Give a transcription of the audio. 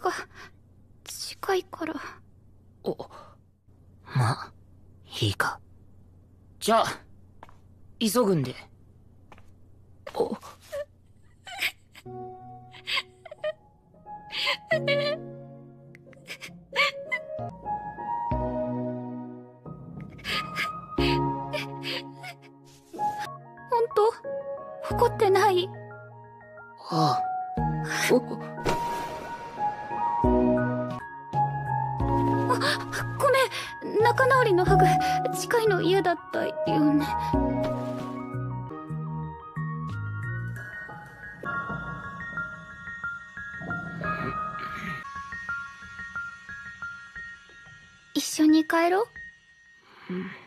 が近いから。 まあいいか。じゃあ急ぐんで。 本当？怒ってない？ ああ。 ごめん、仲直りのハグ近いの嫌だったよね。一緒に帰ろう。 うん。